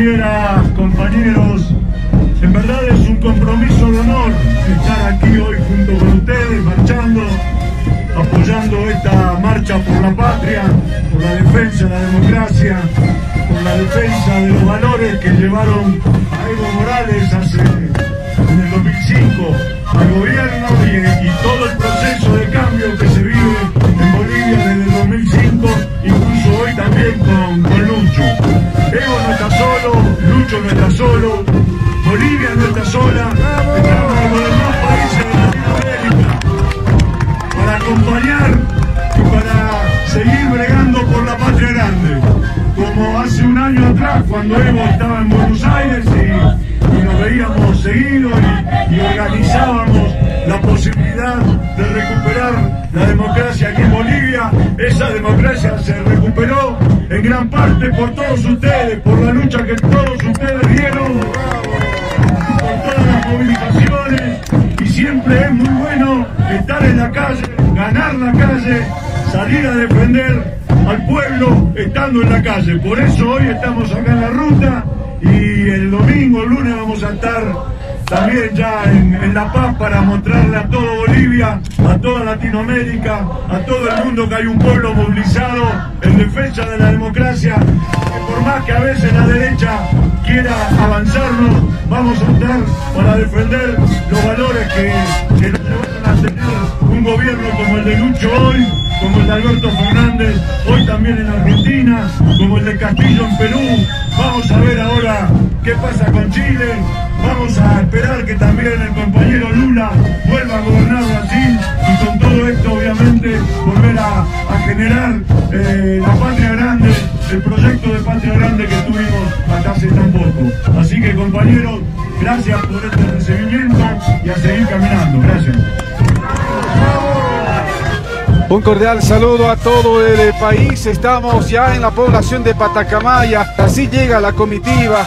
compañeras, compañeros, en verdad es un compromiso de honor estar aquí hoy junto con ustedes, marchando, apoyando esta marcha por la patria, por la defensa de la democracia, por la defensa de los valores que llevaron a Evo Morales en el 2005 al gobierno y todo el proceso de cambio que se vive en Bolivia desde el 2005, incluso hoy también con Lucho. Evo no está solo, Lucho no está solo, Bolivia no está sola, estamos con los demás países de Latinoamérica para acompañar y para seguir bregando por la patria grande, como hace un año atrás cuando Evo estaba en Buenos Aires y nos veíamos seguido y organizábamos la posibilidad de recuperar la democracia aquí en Bolivia. Esa democracia se recuperó en gran parte por todos ustedes, por la lucha que todos ustedes dieron, por todas las movilizaciones, y siempre es muy bueno estar en la calle, ganar la calle, salir a defender al pueblo estando en la calle. Por eso hoy estamos acá en la ruta y el domingo, el lunes vamos a estar también ya en La Paz para mostrarle a todo Bolivia, a toda Latinoamérica, a todo el mundo que hay un pueblo movilizado en defensa de la democracia, que por más que a veces la derecha quiera avanzarnos, vamos a estar para defender los valores que nos llevaron a tener un gobierno como el de Lucho hoy, como el de Alberto Fernández hoy también en Argentina, como el de Castillo en Perú. Vamos a ver ahora qué pasa con Chile. Vamos a esperar que también el compañero Lula vuelva a gobernar Brasil y con todo esto obviamente volver a generar la patria grande, el proyecto de patria grande que tuvimos hasta hace tan poco. Así que compañeros, gracias por este recibimiento y a seguir caminando. Gracias. Un cordial saludo a todo el país. Estamos ya en la población de Patacamaya. Así llega la comitiva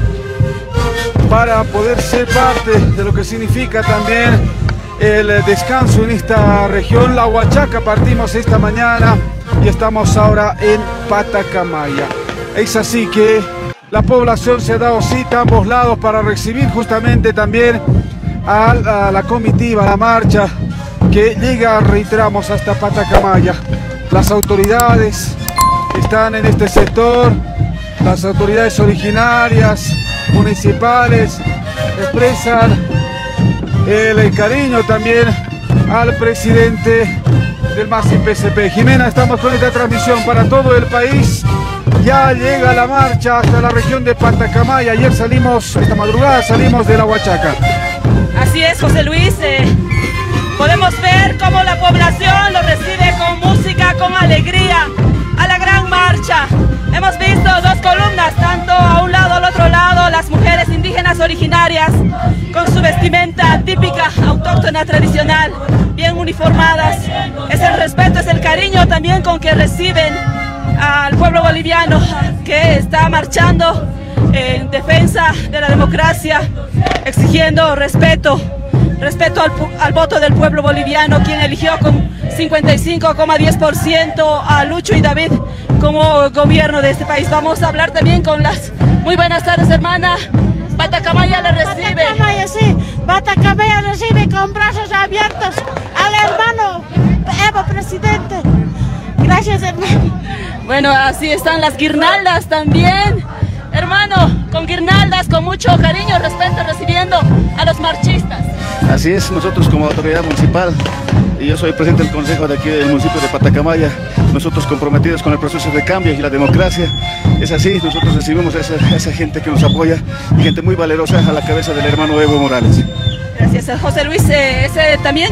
para poder ser parte de lo que significa también el descanso en esta región. La Huachaca partimos esta mañana y estamos ahora en Patacamaya. Es así que la población se ha dado cita a ambos lados para recibir justamente también a la comitiva, a la marcha que llega, reiteramos, hasta Patacamaya. Las autoridades están en este sector, las autoridades originarias, municipales, expresan el cariño también al presidente del MASI-PCP. Jimena, estamos con esta transmisión para todo el país. Ya llega la marcha hasta la región de Patacamaya. Ayer salimos, esta madrugada salimos de la Huachaca. Así es, José Luis. Podemos ver cómo la población lo recibe con música, con alegría, a la gran marcha. Hemos visto dos columnas, tanto a un lado, al otro lado, las mujeres indígenas originarias con su vestimenta típica, autóctona, tradicional, bien uniformadas. Es el respeto, es el cariño también con que reciben al pueblo boliviano que está marchando en defensa de la democracia, exigiendo respeto al voto del pueblo boliviano, quien eligió con 55,10% a Lucho y David como gobierno de este país. Vamos a hablar también con las... Muy buenas tardes, hermana. Patacamaya le recibe. Patacamaya, sí. Patacamaya recibe con brazos abiertos al hermano Evo, presidente. Gracias, hermano. Bueno, así están las guirnaldas también. Hermano, con guirnaldas, con mucho cariño, respeto, recibiendo a los marchistas. Así es, nosotros como autoridad municipal, y yo soy presidente del consejo de aquí del municipio de Patacamaya, nosotros comprometidos con el proceso de cambio y la democracia. Es así, nosotros recibimos a esa gente que nos apoya, y gente muy valerosa a la cabeza del hermano Evo Morales. Gracias, José Luis. También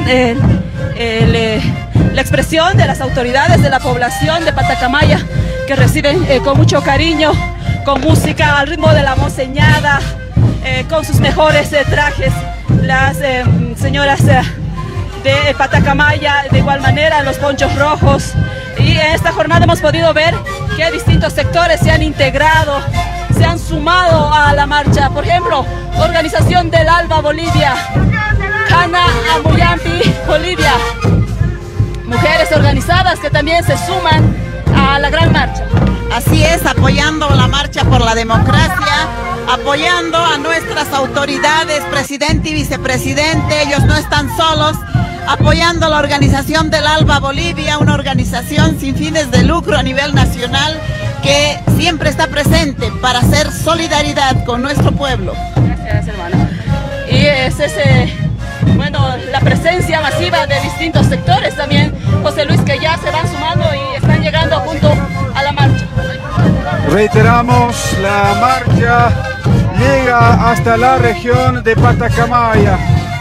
la expresión de las autoridades de la población de Patacamaya, que reciben con mucho cariño, con música al ritmo de la monseñada, con sus mejores trajes, las señoras de Patacamaya, de igual manera los ponchos rojos. Y en esta jornada hemos podido ver que distintos sectores se han integrado, se han sumado a la marcha. Por ejemplo, Organización del Alba Bolivia, Cana Amuyampi Bolivia, mujeres organizadas que también se suman a la gran marcha. Así es, apoyando la marcha por la democracia, apoyando a nuestras autoridades, presidente y vicepresidente. Ellos no están solos, apoyando la organización del ALBA Bolivia, una organización sin fines de lucro a nivel nacional que siempre está presente para hacer solidaridad con nuestro pueblo. Gracias, hermano. Y es la presencia masiva de distintos sectores también, José Luis, que ya se van sumando y están llegando junto a la marcha. Reiteramos, la marcha llega hasta la región de Patacamaya,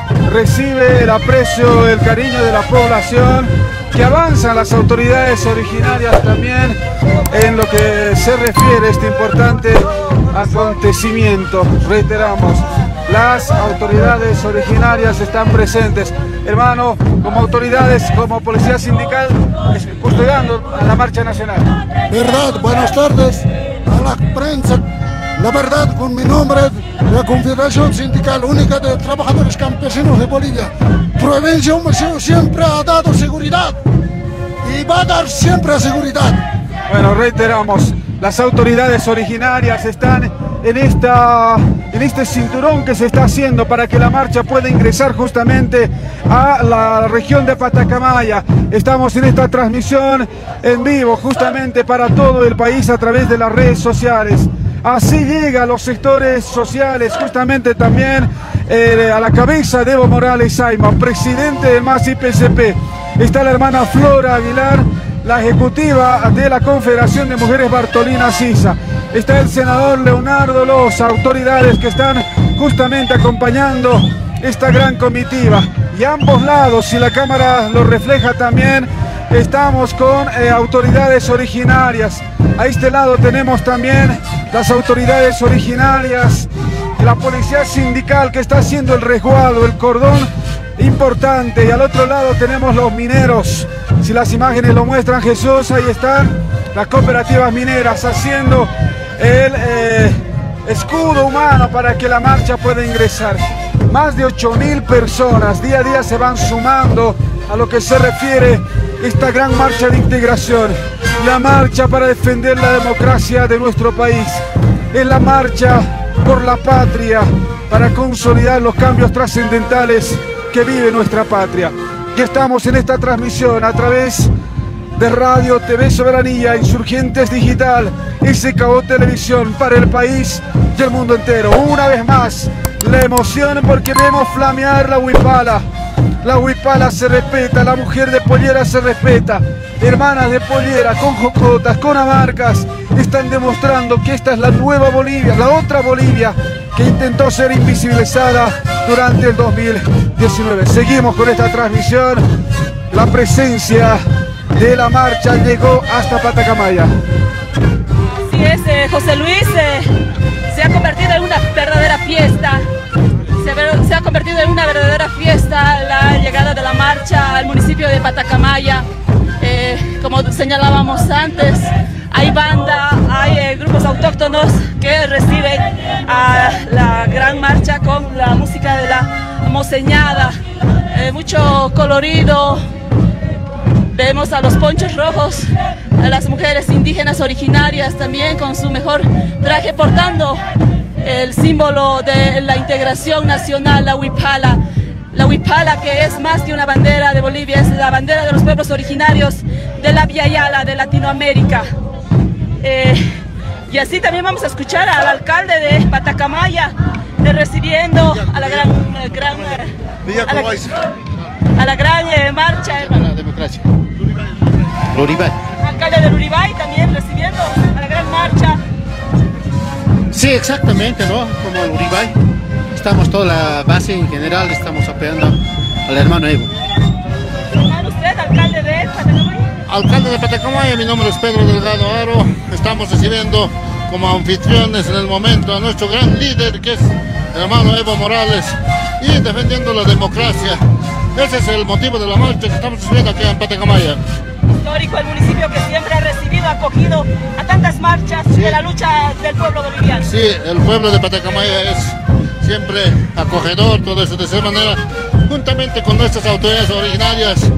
recibe el aprecio, el cariño de la población, que avanzan las autoridades originarias también en lo que se refiere a este importante acontecimiento. Reiteramos, las autoridades originarias están presentes. Hermano, como autoridades, como policía sindical, custodiando a la marcha nacional. Verdad, buenas tardes a la prensa. La verdad, con mi nombre, la Confederación Sindical Única de Trabajadores Campesinos de Bolivia. Provincia Museo siempre ha dado seguridad y va a dar siempre seguridad. Bueno, reiteramos, las autoridades originarias están en este cinturón que se está haciendo para que la marcha pueda ingresar justamente a la región de Patacamaya. Estamos en esta transmisión en vivo justamente para todo el país a través de las redes sociales. Así llega a los sectores sociales, justamente también a la cabeza de Evo Morales Saima, presidente del MAS IPCP. Está la hermana Flora Aguilar, la ejecutiva de la Confederación de Mujeres Bartolina Sisa. Está el senador Leonardo Loza, autoridades que están justamente acompañando esta gran comitiva. Y a ambos lados, si la cámara lo refleja también, estamos con autoridades originarias. A este lado tenemos también las autoridades originarias, la policía sindical que está haciendo el resguardo, el cordón importante. Y al otro lado tenemos los mineros. Si las imágenes lo muestran, Jesús, ahí están las cooperativas mineras haciendo el escudo humano para que la marcha pueda ingresar. Más de 8.000 personas día a día se van sumando a lo que se refiere a esta gran marcha de integración. La marcha para defender la democracia de nuestro país. Es la marcha por la patria, para consolidar los cambios trascendentales que vive nuestra patria. Y estamos en esta transmisión a través de Radio TV Soberanía, Insurgentes Digital, SKO Televisión para el país y el mundo entero. Una vez más, la emoción porque vemos flamear la huipala. La huipala se respeta, la mujer de pollera se respeta. Hermanas de pollera, con jocotas, con amarcas, están demostrando que esta es la nueva Bolivia, la otra Bolivia que intentó ser invisibilizada durante el 2019. Seguimos con esta transmisión. La presencia de la marcha llegó hasta Patacamaya. Así es, José Luis, se ha convertido en una verdadera fiesta. Se ha convertido en una verdadera fiesta la llegada de la marcha al municipio de Patacamaya. Como señalábamos antes, hay banda, hay grupos autóctonos que reciben a la gran marcha con la música de la moceñada, mucho colorido. Vemos a los ponchos rojos, a las mujeres indígenas originarias también con su mejor traje, portando el símbolo de la integración nacional, la huipala. La huipala, que es más que una bandera de Bolivia, es la bandera de los pueblos originarios de la Via Yala de Latinoamérica. Y así también vamos a escuchar al alcalde de Patacamaya recibiendo a la gran marcha. A la democracia. Uribay. Alcalde del Uribay también recibiendo a la gran marcha. Sí, exactamente, ¿no? Como el Uribay. Estamos toda la base en general, estamos apoyando al hermano Evo. ¿Usted, alcalde de Patacamaya? Alcalde de Patacamaya, mi nombre es Pedro Delgado Aro. Estamos recibiendo como anfitriones en el momento a nuestro gran líder, que es el hermano Evo Morales, y defendiendo la democracia. Ese es el motivo de la marcha que estamos recibiendo aquí en Patacamaya. Histórico el municipio que siempre ha recibido, acogido a tantas marchas de la lucha del pueblo boliviano. Sí, el pueblo de Patacamaya es siempre acogedor, todo eso de esa manera, juntamente con nuestras autoridades originarias,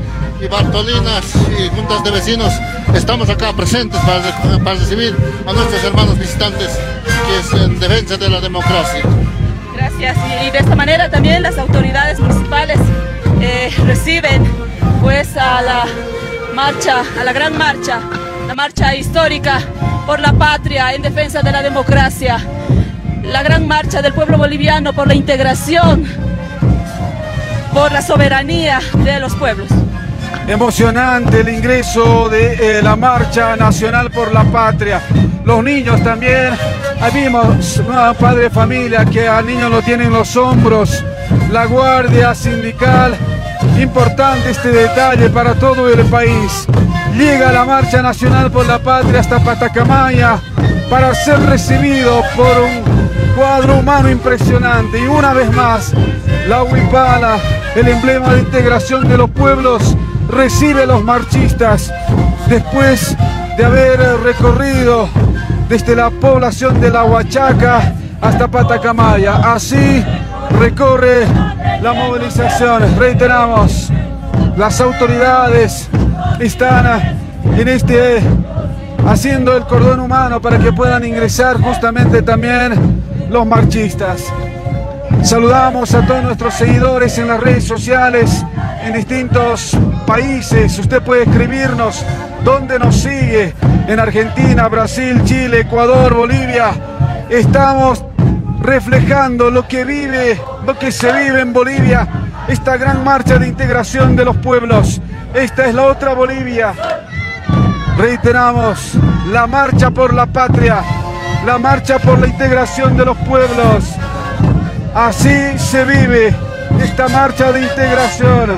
y Bartolinas y juntas de vecinos estamos acá presentes para recibir a nuestros hermanos visitantes, que es en defensa de la democracia. Gracias. Y de esta manera también las autoridades municipales reciben pues a la marcha, a la gran marcha, la marcha histórica por la patria en defensa de la democracia, la gran marcha del pueblo boliviano por la integración, por la soberanía de los pueblos. Emocionante el ingreso de la marcha nacional por la patria. Los niños también, ahí vimos un padre de familia que al niño lo tiene en los hombros, la guardia sindical. Importante este detalle para todo el país. Llega la marcha nacional por la patria hasta Patacamaya para ser recibido por un cuadro humano impresionante. Y una vez más, la huipala, el emblema de integración de los pueblos, recibe a los marchistas después de haber recorrido desde la población de La Huachaca hasta Patacamaya. Así recorre la movilización. Reiteramos, las autoridades están haciendo el cordón humano para que puedan ingresar justamente también los marchistas. Saludamos a todos nuestros seguidores en las redes sociales en distintos países. Usted puede escribirnos dónde nos sigue, en Argentina, Brasil, Chile, Ecuador, Bolivia. Estamos reflejando lo que se vive en Bolivia, esta gran marcha de integración de los pueblos. Esta es la otra Bolivia. Reiteramos, la marcha por la patria, la marcha por la integración de los pueblos. Así se vive esta marcha de integración.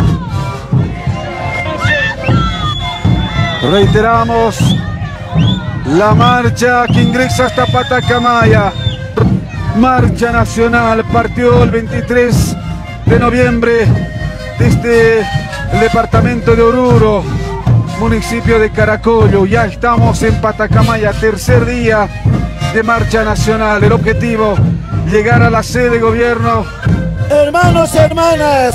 Reiteramos, la marcha que ingresa hasta Patacamaya. Marcha nacional partió el 23 de noviembre desde el departamento de Oruro, municipio de Caracollo. Ya estamos en Patacamaya, tercer día de marcha nacional. El objetivo, llegar a la sede de gobierno. Hermanos, hermanas,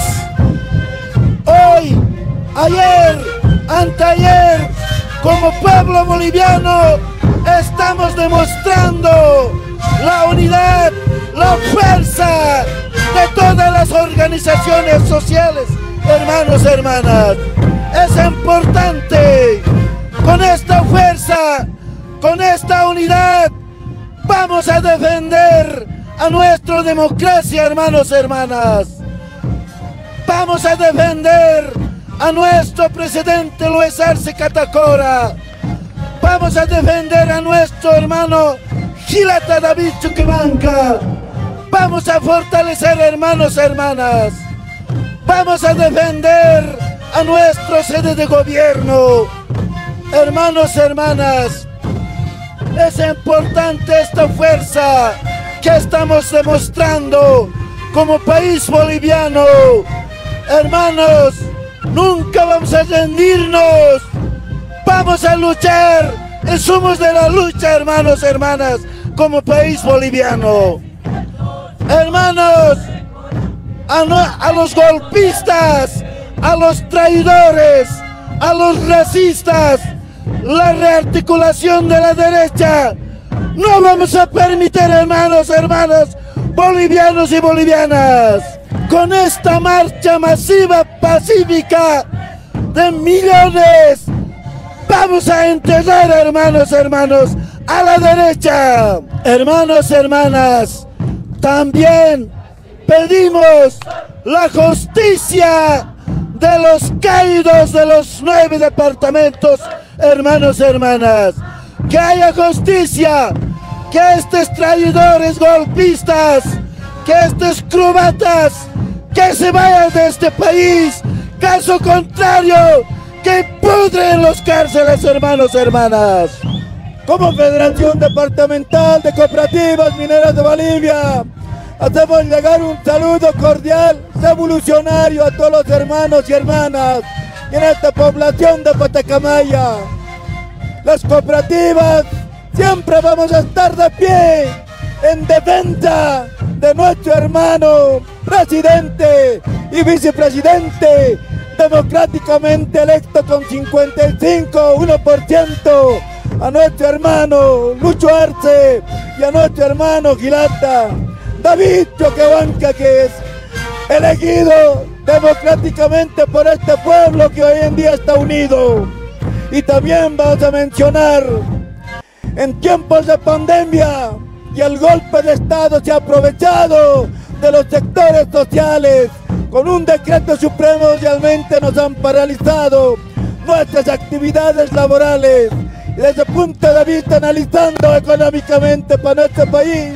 hoy, ayer, anteayer, como pueblo boliviano, estamos demostrando la unidad, la fuerza de todas las organizaciones sociales. Hermanos, hermanas, es importante, con esta fuerza, con esta unidad, vamos a defender a nuestra democracia, hermanos, hermanas. Vamos a defender a nuestro presidente Luis Arce Catacora. Vamos a defender a nuestro hermano Gilata David Chuquibanca. Vamos a fortalecer, hermanos, hermanas. Vamos a defender a nuestro sede de gobierno. Hermanos, hermanas, es importante esta fuerza que estamos demostrando como país boliviano. Hermanos, nunca vamos a rendirnos. Vamos a luchar. Somos de la lucha, hermanos, hermanas, como país boliviano. Hermanos, a los golpistas, a los traidores, a los racistas, la rearticulación de la derecha, no vamos a permitir, hermanos, hermanas, bolivianos y bolivianas. Con esta marcha masiva, pacífica, de millones, vamos a enterrar, hermanos, hermanos, a la derecha. Hermanos, hermanas, también pedimos la justicia de los caídos de los 9 departamentos, hermanos, hermanas. Que haya justicia, que estos traidores golpistas, que estos crobatas, que se vayan de este país. Caso contrario, que pudren los cárceles, hermanos, hermanas. Como Federación Departamental de Cooperativas Mineras de Bolivia, hacemos llegar un saludo cordial, revolucionario a todos los hermanos y hermanas en esta población de Patacamaya. Las cooperativas siempre vamos a estar de pie en defensa de nuestro hermano presidente y vicepresidente democráticamente electo con 55,1%, a nuestro hermano Lucho Arce y a nuestro hermano Gilata, David Choquehuanca, que es elegido democráticamente por este pueblo que hoy en día está unido. Y también vamos a mencionar, en tiempos de pandemia y el golpe de Estado se ha aprovechado de los sectores sociales. Con un decreto supremo realmente nos han paralizado nuestras actividades laborales. Y desde el punto de vista analizando económicamente para nuestro país,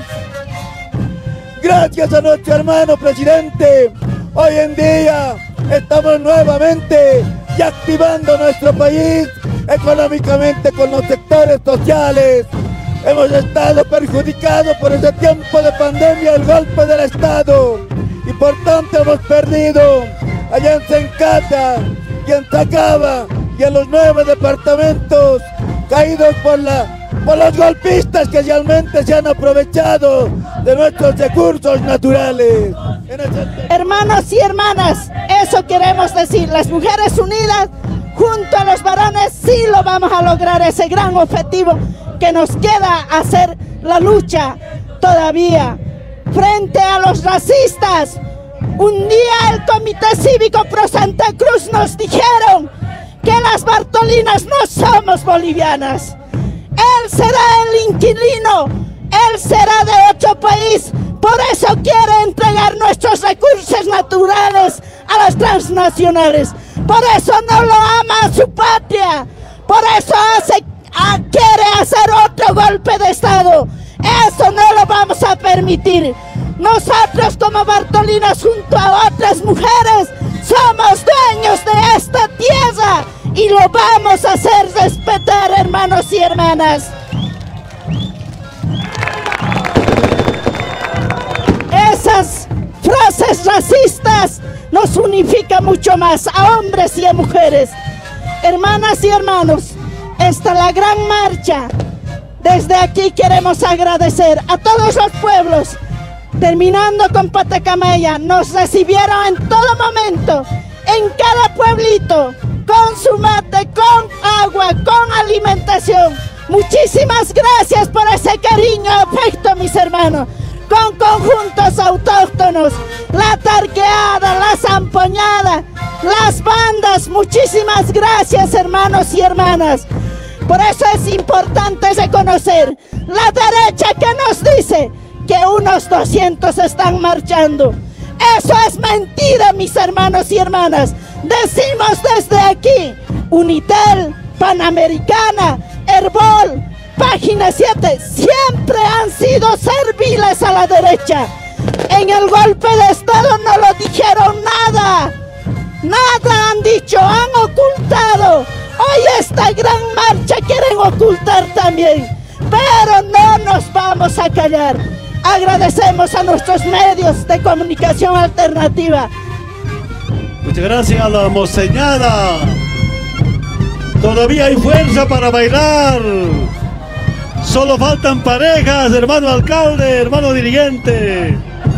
gracias a nuestro hermano presidente, hoy en día estamos nuevamente y activando nuestro país económicamente con los sectores sociales. Hemos estado perjudicados por ese tiempo de pandemia, el golpe del Estado, y por tanto hemos perdido allá en Sencata y en Sacaba y en los 9 departamentos caídos por los golpistas que realmente se han aprovechado de nuestros recursos naturales. Hermanos y hermanas, eso queremos decir, las mujeres unidas junto a los varones sí lo vamos a lograr, ese gran objetivo que nos queda hacer la lucha todavía frente a los racistas. Un día el Comité Cívico Pro Santa Cruz nos dijeron que las Bartolinas no somos bolivianas. Él será el inquilino, él será de otro país, por eso quiere entregar nuestros recursos naturales a las transnacionales, por eso no lo ama a su patria, por eso quiere hacer otro golpe de Estado. Eso no lo vamos a permitir. Nosotros como Bartolinas junto a otras mujeres somos dueños de esta tierra y lo vamos a hacer respetar, hermanos y hermanas. Esas frases racistas nos unifican mucho más a hombres y a mujeres. Hermanas y hermanos, esta es la gran marcha. Desde aquí queremos agradecer a todos los pueblos. Terminando con Patacamaya, nos recibieron en todo momento, en cada pueblito, con su mate, con agua, con alimentación. Muchísimas gracias por ese cariño, afecto, mis hermanos. Con conjuntos autóctonos, la tarqueada, la zampoñada, las bandas, muchísimas gracias, hermanos y hermanas. Por eso es importante reconocer la derecha que nos dice que unos 200 están marchando. Eso es mentira, mis hermanos y hermanas. Decimos desde aquí, Unitel, Panamericana, Herbol, Página 7, siempre han sido serviles a la derecha. En el golpe de Estado no lo dijeron nada. Nada han dicho, han ocultado. Hoy esta gran marcha quieren ocultar también. Pero no nos vamos a callar. Agradecemos a nuestros medios de comunicación alternativa. Muchas gracias a la moceñada. Todavía hay fuerza para bailar. Solo faltan parejas, hermano alcalde, hermano dirigente.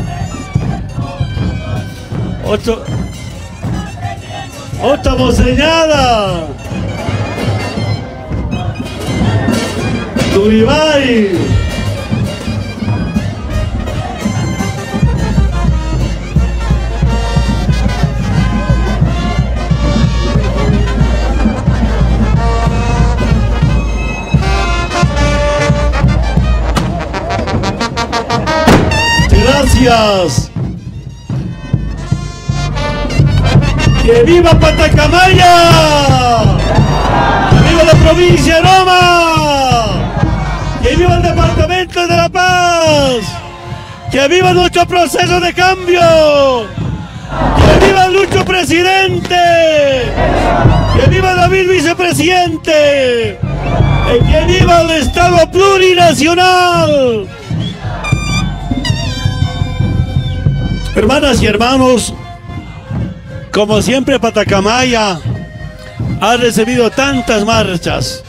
Otra moceñada. Turibay. Gracias. ¡Que viva Patacamaya! ¡Que viva la provincia de Loma! ¡Que viva el departamento de La Paz! ¡Que viva nuestro proceso de cambio! ¡Que viva Lucho presidente! ¡Que viva David vicepresidente! ¡Que viva el Estado plurinacional! Hermanas y hermanos, como siempre Patacamaya ha recibido tantas marchas,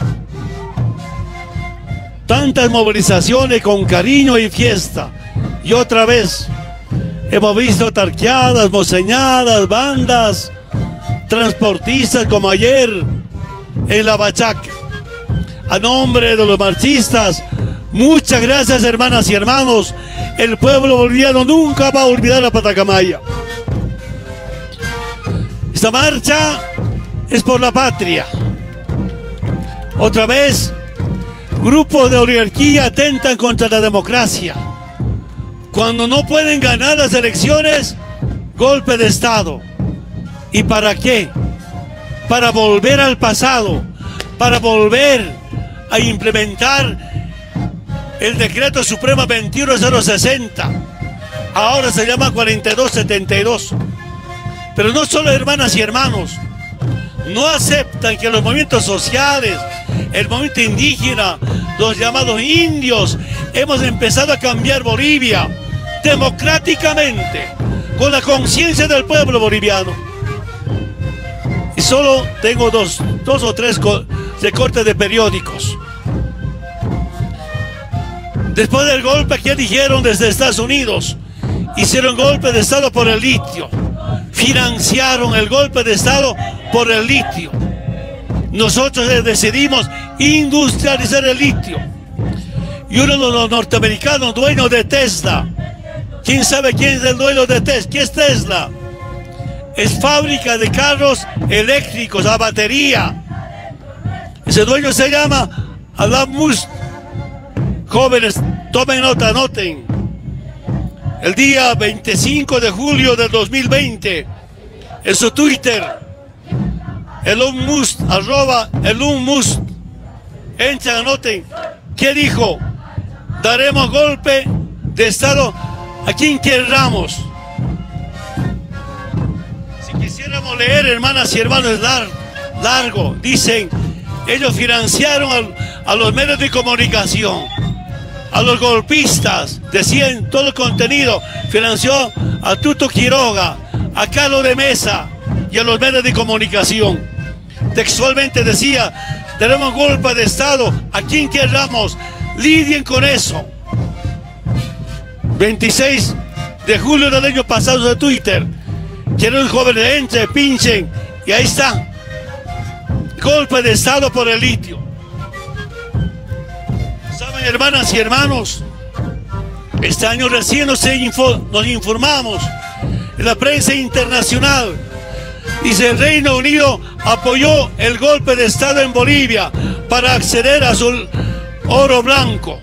tantas movilizaciones con cariño y fiesta. Y otra vez hemos visto tarqueadas, moceñadas, bandas, transportistas como ayer en La Huachaca. A nombre de los marchistas, muchas gracias, hermanas y hermanos. El pueblo boliviano nunca va a olvidar a Patacamaya. Esta marcha es por la patria. Otra vez, grupos de oligarquía atentan contra la democracia. Cuando no pueden ganar las elecciones, golpe de Estado. ¿Y para qué? Para volver al pasado, para volver a implementar el decreto Suprema 21060. Ahora se llama 4272. Pero no solo, hermanas y hermanos, no aceptan que los movimientos sociales, el movimiento indígena, los llamados indios, hemos empezado a cambiar Bolivia democráticamente, con la conciencia del pueblo boliviano. Y solo tengo dos o tres recortes de periódicos. Después del golpe que dijeron desde Estados Unidos, hicieron golpe de Estado por el litio, financiaron el golpe de Estado por el litio. Nosotros decidimos industrializar el litio. Y uno de los norteamericanos, dueños de Tesla, ¿quién sabe quién es el dueño de Tesla? ¿Qué es Tesla? Es fábrica de carros eléctricos a batería. Ese dueño se llama Elon Musk. Jóvenes, tomen nota, anoten. El día 25 de julio del 2020, en su Twitter, Elon Musk, @Elon Musk, entren, anoten, ¿qué dijo? Daremos golpe de Estado a quien queramos. Si quisiéramos leer, hermanas y hermanos, es largo. Dicen, ellos financiaron a los medios de comunicación, a los golpistas, decían todo el contenido, financió a Tuto Quiroga, a Carlos de Mesa y a los medios de comunicación. Textualmente decía, tenemos golpe de Estado a quien queramos, lidien con eso. 26 de julio del año pasado de Twitter, quieren jóvenes, entre, pinchen, y ahí está, golpe de Estado por el litio. Saben, hermanas y hermanos, este año recién nos informamos en la prensa internacional. Dice, el Reino Unido apoyó el golpe de Estado en Bolivia para acceder a su oro blanco.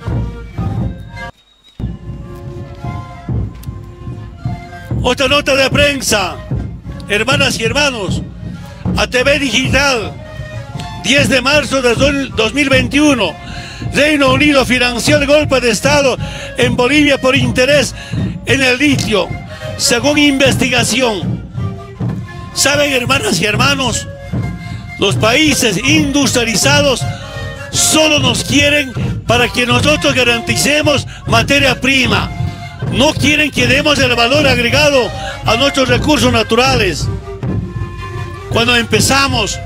Otra nota de prensa, hermanas y hermanos, ATV Digital, 10 de marzo de 2021, Reino Unido financió el golpe de Estado en Bolivia por interés en el litio, según investigación. ¿Saben, hermanas y hermanos? Los países industrializados solo nos quieren para que nosotros garanticemos materia prima. No quieren que demos el valor agregado a nuestros recursos naturales. Cuando empezamos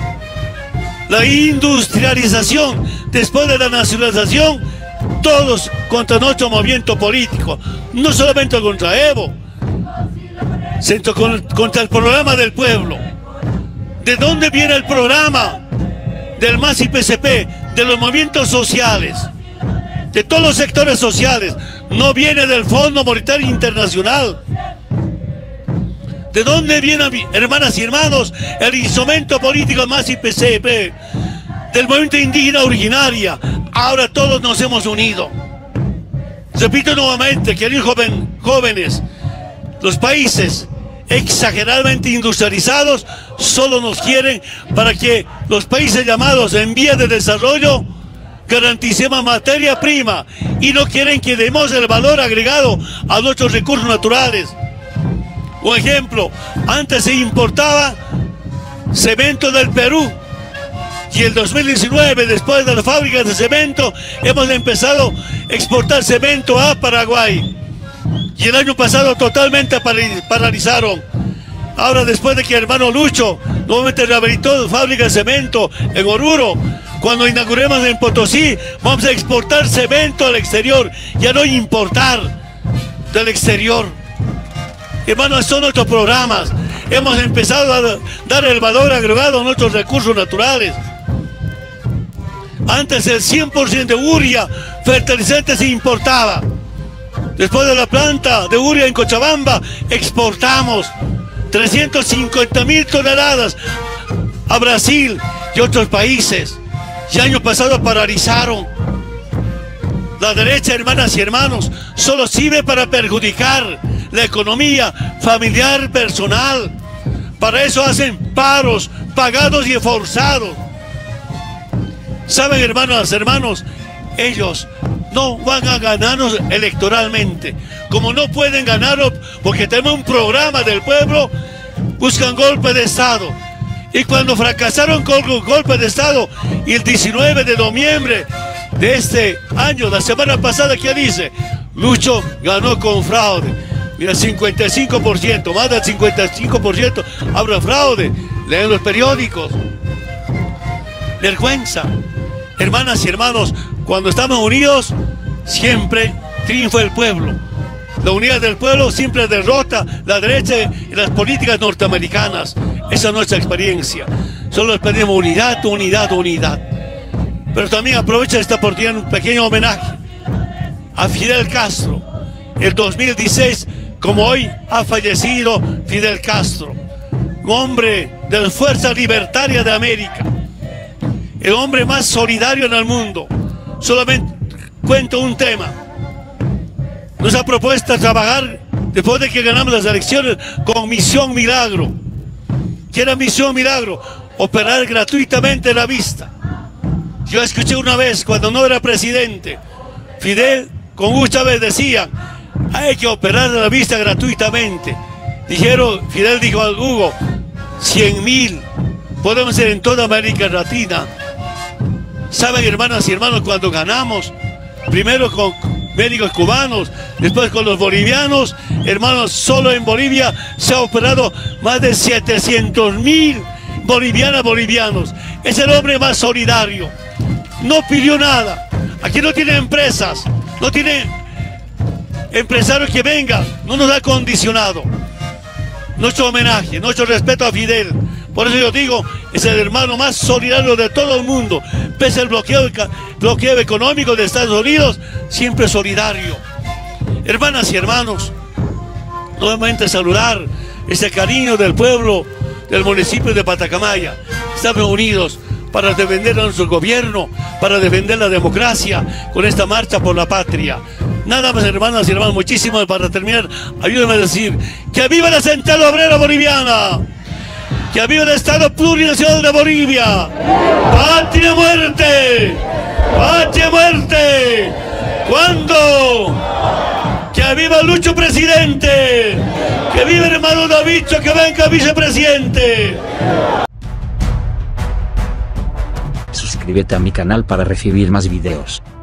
la industrialización, después de la nacionalización, todos contra nuestro movimiento político, no solamente contra Evo, sino contra el programa del pueblo. ¿De dónde viene el programa del MAS y PCP? De los movimientos sociales, de todos los sectores sociales. No viene del Fondo Monetario Internacional. ¿De dónde viene, hermanas y hermanos, el instrumento político MAS y PCP? Del movimiento indígena originaria. Ahora todos nos hemos unido. Repito nuevamente, queridos jóvenes, los países exageradamente industrializados solo nos quieren para que los países llamados en vías de desarrollo garanticemos materia prima y no quieren que demos el valor agregado a nuestros recursos naturales. Un ejemplo, antes se importaba cemento del Perú y el 2019, después de las fábricas de cemento, hemos empezado a exportar cemento a Paraguay. Y el año pasado totalmente paralizaron. Ahora, después de que el hermano Lucho nuevamente rehabilitó fábricas de cemento en Oruro, cuando inauguremos en Potosí, vamos a exportar cemento al exterior, ya no importar del exterior. Hermanos, son nuestros programas. Hemos empezado a dar el valor agregado a nuestros recursos naturales. Antes el 100% de urea, fertilizante, se importaba. Después de la planta de urea en Cochabamba, exportamos 350.000 toneladas a Brasil y otros países. Y año pasado paralizaron. La derecha, hermanas y hermanos, solo sirve para perjudicar la economía familiar personal. Para eso hacen paros pagados y forzados. Saben, hermanas, hermanos, ellos no van a ganarnos electoralmente. Como no pueden ganarlo porque tenemos un programa del pueblo, buscan golpe de Estado. Y cuando fracasaron con el golpe de Estado, y el 19 de noviembre de este año, la semana pasada, ¿qué dice? Lucho ganó con fraude. Mira, 55%, más del 55% habrá fraude. Leen los periódicos. Vergüenza. Hermanas y hermanos, cuando estamos unidos, siempre triunfa el pueblo. La unidad del pueblo siempre derrota la derecha y las políticas norteamericanas. Esa es nuestra experiencia. Solo les pedimos unidad, unidad, unidad. Pero también aprovecho esta oportunidad un pequeño homenaje a Fidel Castro. El 2016, como hoy, ha fallecido Fidel Castro, un hombre de la Fuerza Libertaria de América, el hombre más solidario en el mundo. Solamente cuento un tema. Nos ha propuesto trabajar, después de que ganamos las elecciones, con Misión Milagro. ¿Qué era Misión Milagro? Operar gratuitamente la vista. Yo escuché una vez, cuando no era presidente, Fidel con Hugo Chávez decían: hay que operar la vista gratuitamente. Fidel dijo a Hugo: 100.000 podemos ser en toda América Latina. Saben, hermanas y hermanos, cuando ganamos, primero con médicos cubanos, después con los bolivianos, hermanos, solo en Bolivia se ha operado más de 700.000 bolivianos. Es el hombre más solidario. No pidió nada. Aquí no tiene empresas, no tiene empresarios que vengan, no nos ha condicionado. Nuestro homenaje, nuestro respeto a Fidel. Por eso yo digo, es el hermano más solidario de todo el mundo. Pese al bloqueo económico de Estados Unidos, siempre solidario. Hermanas y hermanos, nuevamente saludar ese cariño del pueblo del municipio de Patacamaya. Estamos unidos para defender a nuestro gobierno, para defender la democracia con esta marcha por la patria. Nada más, hermanas y hermanos, muchísimo para terminar. Ayúdenme a decir: ¡que viva la Central Obrera Boliviana! ¡Que viva el Estado Plurinacional de Bolivia! ¡Patria muerte! ¡Patria muerte! ¿Cuándo? ¡Que viva Lucho presidente! ¡Que viva el hermano Davicho, que venga vicepresidente! Suscríbete a mi canal para recibir más videos.